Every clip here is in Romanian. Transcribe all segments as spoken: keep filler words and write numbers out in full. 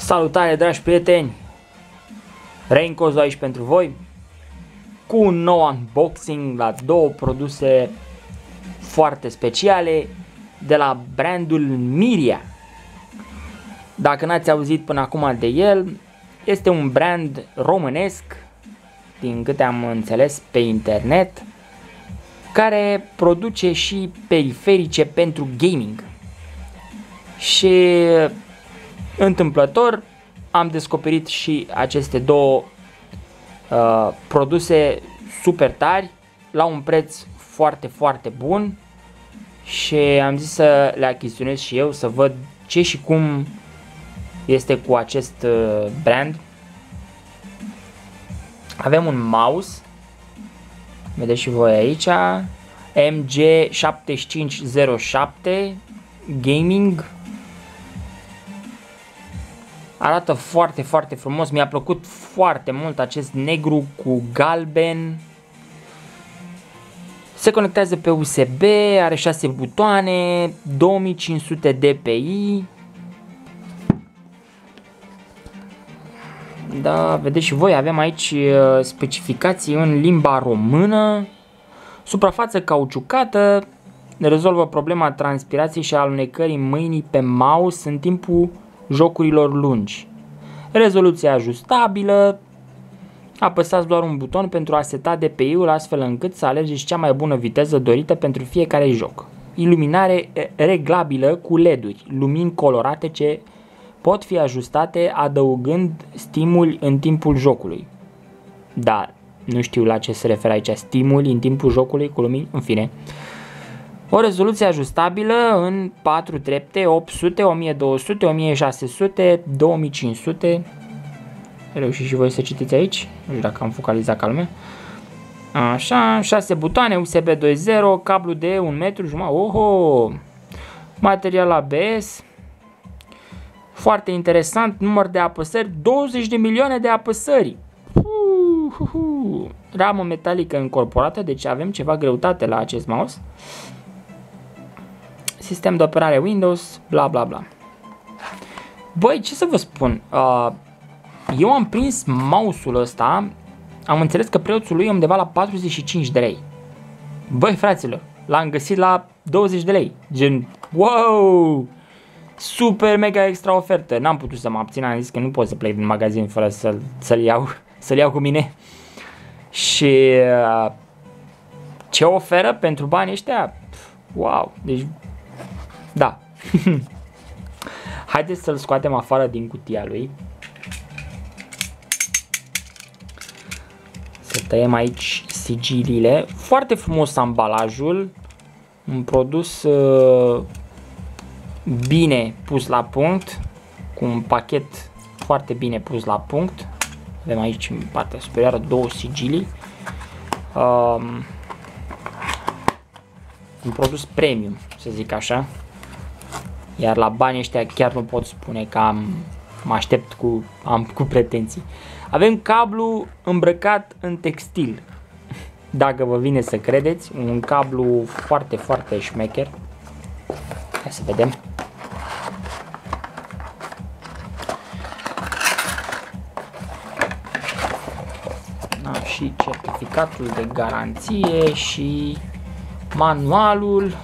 Salutare, dragi prieteni! Raincozo aici pentru voi cu un nou unboxing la două produse foarte speciale de la brandul Miria. Dacă n-ați auzit până acum de el, este un brand românesc, din câte am înțeles pe internet, care produce și periferice pentru gaming. Și întâmplător am descoperit și aceste două uh, produse super tari la un preț foarte foarte bun și am zis să le achiziționez și eu, să văd ce și cum este cu acest uh, brand. Avem un mouse, vedeți și voi aici, M G șapte cinci zero șapte Gaming. Arată foarte, foarte frumos, mi-a plăcut foarte mult acest negru cu galben. Se conectează pe U S B, are șase butoane, două mii cinci sute D P I. Da, vedeți și voi, avem aici specificații în limba română. Suprafață cauciucată, rezolvă problema transpirației și alunecării mâinii pe mouse în timpul jocurilor lungi. Rezoluție ajustabilă. Apăsați doar un buton pentru a seta D P I-ul astfel încât să alegeți cea mai bună viteză dorită pentru fiecare joc. Iluminare reglabilă cu L E D-uri, lumini colorate ce pot fi ajustate adăugând stimuli în timpul jocului. Dar nu știu la ce se referă aici, stimuli în timpul jocului cu lumini, în fine. O rezoluție ajustabilă în patru trepte, opt sute, o mie două sute, o mie șase sute, două mii cinci sute. Reușiți și voi să citiți aici, nu știu dacă am focalizat ca lumea. Așa, șase butoane, U S B doi punct zero, cablu de un metru jumătate. Oho! Material A B S. Foarte interesant, număr de apăsări, douăzeci de milioane de apăsări. Uhuhu. Ramă metalică încorporată, deci avem ceva greutate la acest mouse. Sistem de operare Windows, bla bla bla. Băi, ce să vă spun, uh, eu am prins mouse-ul ăsta, am înțeles că prețul lui e undeva la patruzeci și cinci de lei. Băi, fraților, l-am găsit la douăzeci de lei, gen, wow, super mega extra ofertă. N-am putut să mă abțin, am zis că nu pot să plec din magazin fără să-l să-l iau, să-l iau cu mine. Și uh, ce oferă pentru banii ăștia, wow, deci da. Haideți să-l scoatem afară din cutia lui. Să tăiem aici sigiliile. Foarte frumos ambalajul. Un produs uh, bine pus la punct. Cu un pachet foarte bine pus la punct. Avem aici în partea superioară două sigilii. Um, un produs premium, să zic așa. Iar la banii ăștia chiar nu pot spune că am, mă aștept cu, am cu pretenții. Avem cablu îmbrăcat în textil. Dacă vă vine să credeți, un cablu foarte, foarte șmecher. Hai să vedem. Da, și certificatul de garanție și manualul.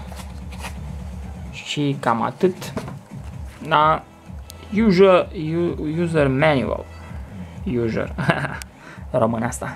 Și cam atât. Da, user, user manual. User. Român asta.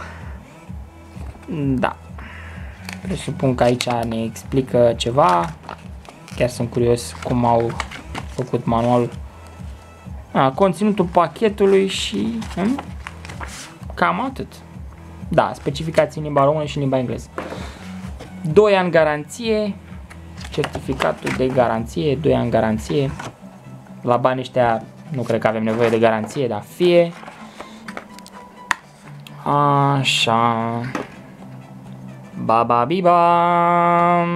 Da. Presupun că aici ne explică ceva. Chiar sunt curios cum au făcut manualul. Da, conținutul pachetului și hmm? Cam atât. Da, specificații în limba română și în limba engleză. doi ani garanție. Certificatul de garanție, doi ani garanție. La banii ăștia nu cred că avem nevoie de garanție, dar fie. Așa. Ba ba bi ba.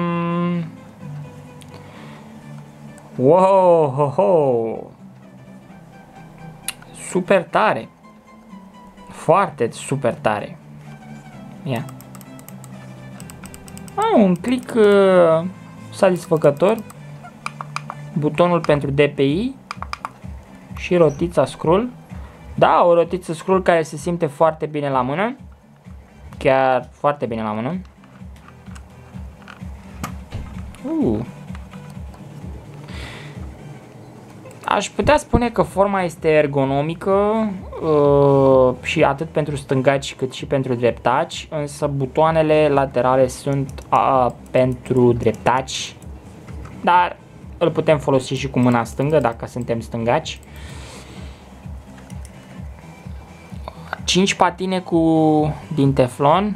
Wow, ho, ho. Super tare. Foarte super tare. Ia. Ah, un click uh, satisfăcător. Butonul pentru D P I și rotița scroll. Da, o rotiță scroll care se simte foarte bine la mână. Chiar foarte bine la mână. Uh. Aș putea spune că forma este ergonomică uh, și atât pentru stângaci cât și pentru dreptaci, însă butoanele laterale sunt uh, pentru dreptaci, dar îl putem folosi și cu mâna stângă dacă suntem stângaci. cinci patine cu din teflon,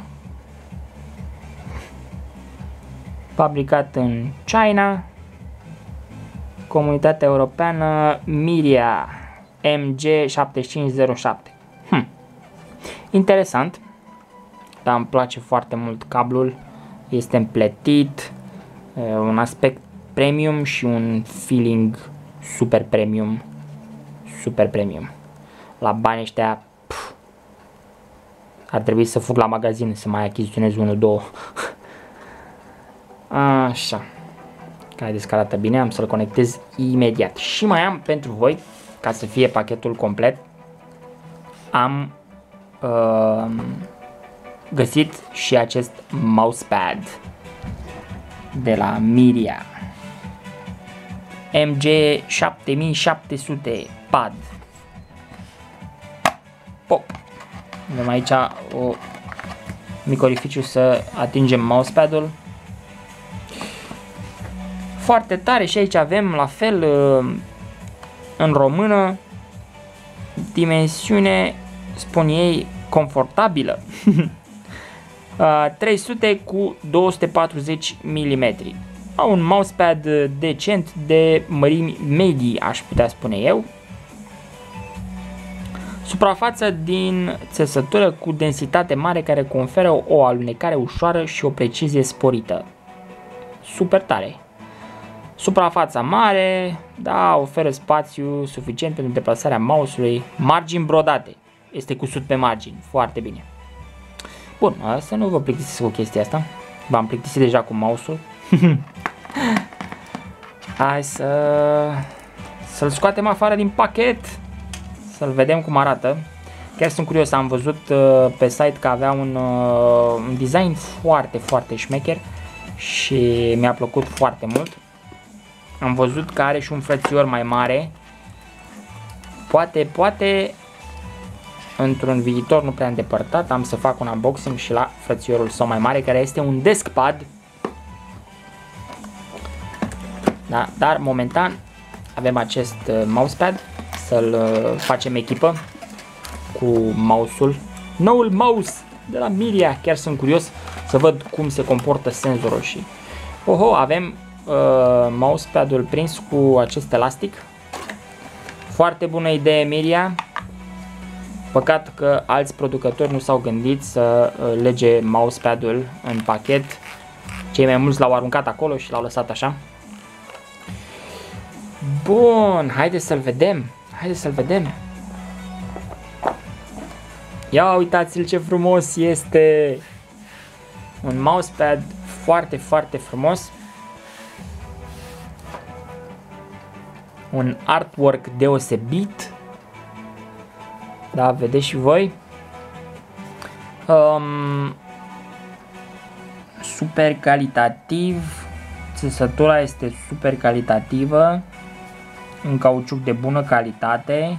fabricat în China, Comunitatea Europeană, Miria M G șapte cinci zero șapte. Hm. Interesant, dar îmi place foarte mult cablul, este împletit, un aspect premium și un feeling super premium, super premium. La banii ăștia pf, ar trebui să fug la magazin să mai achiziționez unul, două. Așa. Haideți că arată bine, am să-l conectez imediat. Și mai am pentru voi, ca să fie pachetul complet, am uh, găsit și acest mousepad de la Miria M G șapte mii șapte sute pad. Pop! Avem aici o mic orificiu să atingem mousepadul. Foarte tare, și aici avem la fel în română dimensiune, spun ei, confortabilă. trei sute cu două sute patruzeci milimetri. Un mousepad decent de mărimi medii, aș putea spune eu. Suprafață din țesătură cu densitate mare care conferă o alunecare ușoară și o precizie sporită. Super tare. Suprafața mare, da, oferă spațiu suficient pentru deplasarea mouse-ului. Margini brodate. Este cusut pe margini. Foarte bine. Bun, să nu vă plictisiți cu chestia asta. V-am plictisit deja cu mouse-ul. Hai să să-l scoatem afară din pachet. Să-l vedem cum arată. Chiar sunt curios, am văzut uh, pe site că avea un, uh, un design foarte, foarte șmecher și mi-a plăcut foarte mult. Am văzut că are și un frățior mai mare. Poate, poate, într-un viitor nu prea îndepărtat, am să fac un unboxing și la frățiorul său mai mare, care este un deskpad. Da, dar momentan avem acest uh, mousepad, să-l uh, facem echipă cu mouse-ul. Noul mouse de la Miria, chiar sunt curios să văd cum se comportă senzorul și... Oho, avem uh, mousepadul prins cu acest elastic. Foarte bună idee, Miria. Păcat că alți producători nu s-au gândit să uh, lege mousepadul în pachet. Cei mai mulți l-au aruncat acolo și l-au lăsat așa. Bun, haideți să-l vedem. Haideți să-l vedem. Ia uitați-l ce frumos este. Un mousepad foarte, foarte frumos. Un artwork deosebit. Da, vedeți și voi. Um, super calitativ. Țesătura este super calitativă. Un cauciuc de bună calitate.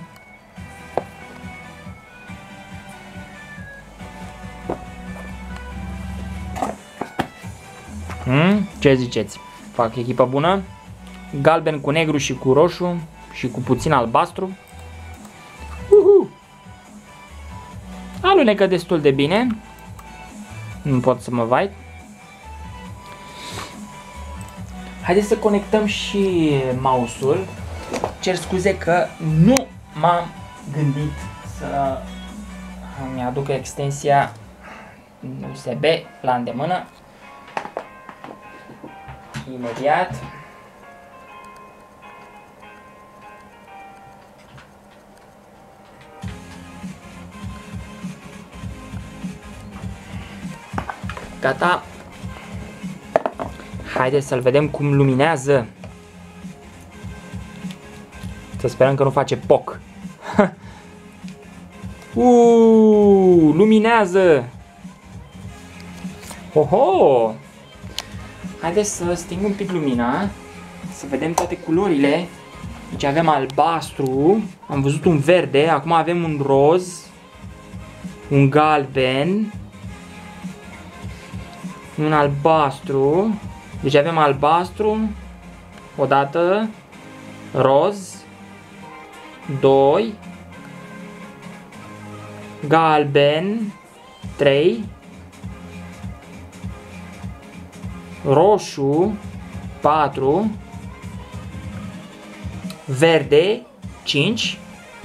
Hmm? Ce ziceți? Fac echipă bună? Galben cu negru și cu roșu și cu puțin albastru. Uhu! Alunecă destul de bine. Nu pot să mă vai. Haideți să conectăm și mouse-ul. Cer scuze că nu m-am gândit să îmi aduc extensia U S B la îndemână. Imediat. Gata. Haideți să-l vedem cum luminează. Să sperăm că nu face poc. Uuu, luminează! Oho! Haideți să sting un pic lumina, să vedem toate culorile. Deci avem albastru, am văzut un verde, acum avem un roz, un galben, un albastru. Deci avem albastru, odată, roz, doi, galben, trei, roșu, patru, verde, cinci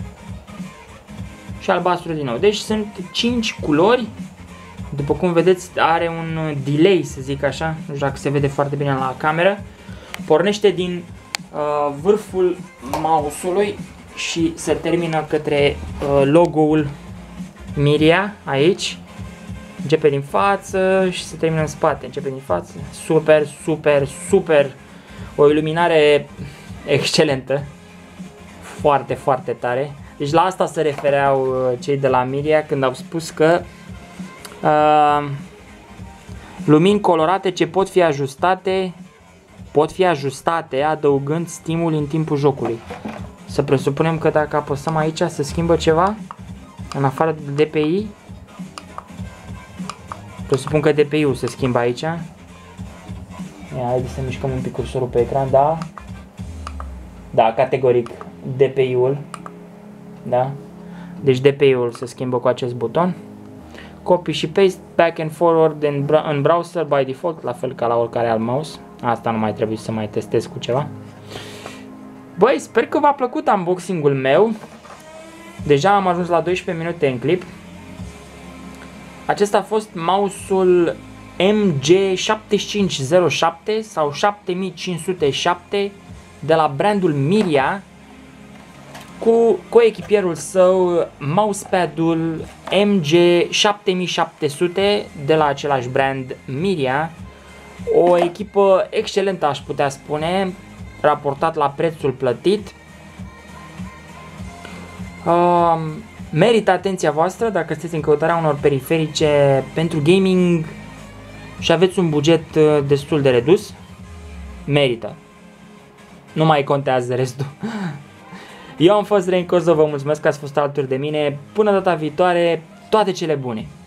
și albastru din nou. Deci sunt cinci culori. După cum vedeți, are un delay, să zic așa, nu știu dacă se vede foarte bine la cameră. Pornește din uh, vârful mouse-ului și se termină către uh, logo-ul Miria, aici. Începe din față și se termină în spate. Începe din față. Super, super, super. O iluminare excelentă. Foarte, foarte tare. Deci la asta se refereau uh, cei de la Miria când au spus că uh, lumini colorate ce pot fi ajustate pot fi ajustate adăugând stimuli în timpul jocului. Să presupunem că dacă apăsăm aici se schimbă ceva în afară de D P I. Presupun că D P I-ul se schimbă aici. Ia, haideți să mișcăm un pic cursorul pe ecran, da? Da, categoric D P I-ul. Da? Deci D P I-ul se schimbă cu acest buton. Copy și paste, back and forward în, în browser by default, la fel ca la oricare alt mouse. Asta nu mai trebuie să mai testez cu ceva. Băi, sper că v-a plăcut unboxing-ul meu. Deja am ajuns la doisprezece minute în clip. Acesta a fost mouse-ul M G șapte cinci zero șapte sau șapte cinci zero șapte de la brandul Miria, cu coechipierul său mousepad-ul M G șapte șapte zero zero de la același brand Miria. O echipă excelentă, aș putea spune, raportat la prețul plătit. Uh, merită atenția voastră dacă sunteți în căutarea unor periferice pentru gaming și aveți un buget destul de redus. Merită. Nu mai contează restul. Eu am fost Rain Cozo, vă mulțumesc că ați fost alături de mine. Până data viitoare, toate cele bune!